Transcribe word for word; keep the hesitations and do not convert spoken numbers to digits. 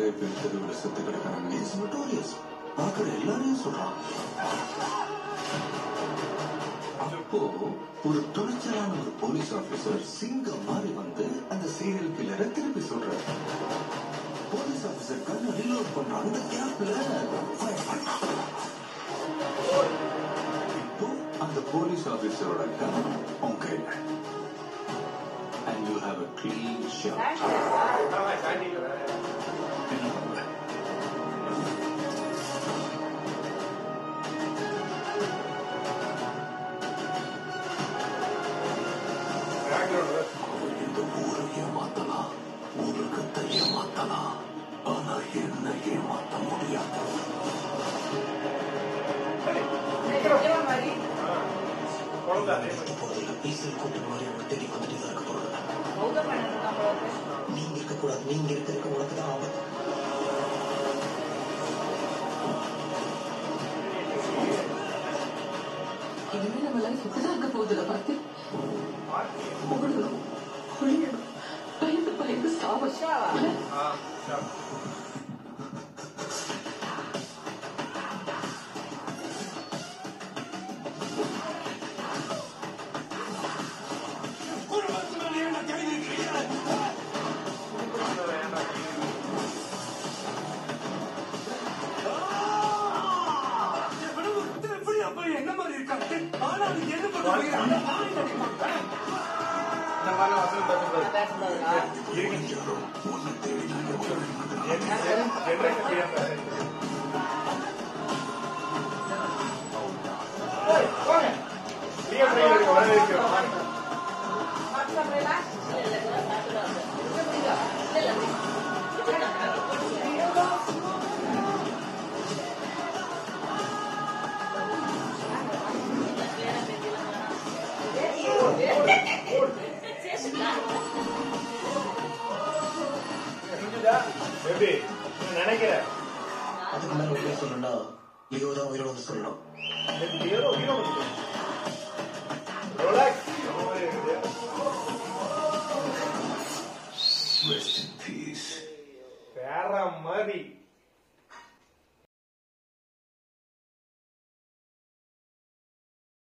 நிறைய பேர் தெருவில் செத்து கிடக்கிறாங்க. It's notorious. பார்க்குற எல்லாரையும் சொல்றான். அப்போ ஒரு துணிச்சலான ஒரு போலீஸ் ஆபீசர் சிங்கம் மாதிரி வந்து அந்த சீரியல் கில்லரை திருப்பி சொல்றாரு. போலீஸ் ஆபீசர் கண்ணை ரீலோட் பண்ற அந்த கேப்ல இப்போ அந்த போலீஸ் ஆபீசரோட கண் உங்க கையில. And you have a clean shot. இந்த ஊரை ஏமாத்தலாம், உலகத்தை ஏமாத்தலாம், ஆனா என்ன ஏமாத்த முடியாது. பீசல் கூட்டம் மாதிரி அவங்க தேடி வந்துட்டு தான் இருக்க போறது. நீங்க இருக்கக்கூடாது, நீங்க இருக்க இருக்க உனக்கு தான் ஆபத்து. இனிமே நம்ம லைஃப் இப்படிதான் இருக்க போகுதுல பார்த்து ஓடணும், ஒழியணும், பயந்து பயந்து சாவா. என்ன மாதிரி இருக்காங்க ஆனா அது என்ன பண்ணுவாங்க. நினைக்கிறேன் அதுக்கு மேல சொல்லணும்னா லியோ தான் உயிரோட சொல்லணும்.